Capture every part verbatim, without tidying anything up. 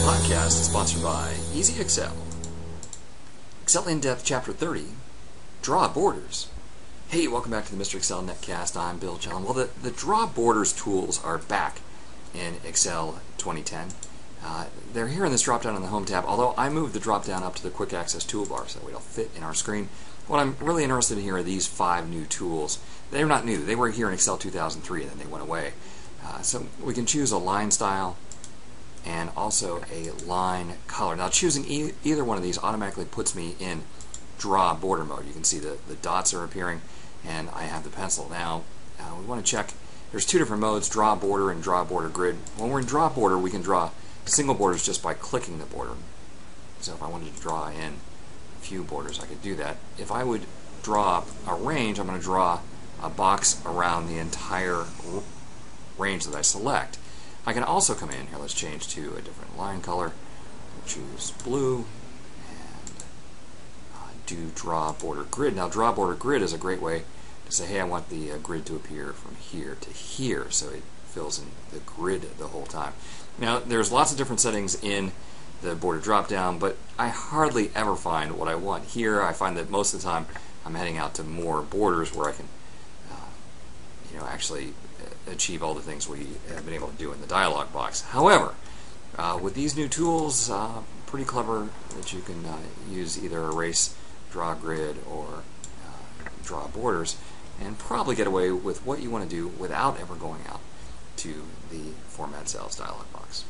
podcast is sponsored by Easy Excel. Excel In-Depth Chapter thirty, Draw Borders. Hey, welcome back to the Mister Excel Netcast. I'm Bill John. Well, the, the Draw Borders tools are back in Excel twenty ten. Uh, they're here in this drop-down in the Home tab, although I moved the drop-down up to the Quick Access Toolbar so it'll fit in our screen. What I'm really interested in here are these five new tools. They're not new. They were here in Excel two thousand three and then they went away. Uh, so we can choose a line style and also a line color. Now choosing e either one of these automatically puts me in draw border mode. You can see the, the dots are appearing and I have the pencil. Now uh, we want to check, there's two different modes, draw border and draw border grid. When we're in draw border we can draw single borders just by clicking the border. So if I wanted to draw in a few borders I could do that. If I would draw a range, I'm going to draw a box around the entire range that I select. I can also come in here, let's change to a different line color, choose blue, and uh, do draw border grid. Now draw border grid is a great way to say, hey, I want the uh, grid to appear from here to here, so it fills in the grid the whole time. Now there's lots of different settings in the border drop down, but I hardly ever find what I want here. I find that most of the time I'm heading out to more borders where I can uh, you know, actually achieve all the things we have been able to do in the dialog box. However, uh, with these new tools, uh, pretty clever that you can uh, use either erase, draw grid, or uh, draw borders, and probably get away with what you want to do without ever going out to the Format Cells dialog box.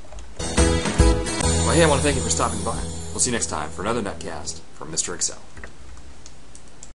Well, hey, I want to thank you for stopping by. We'll see you next time for another Netcast from Mister Excel.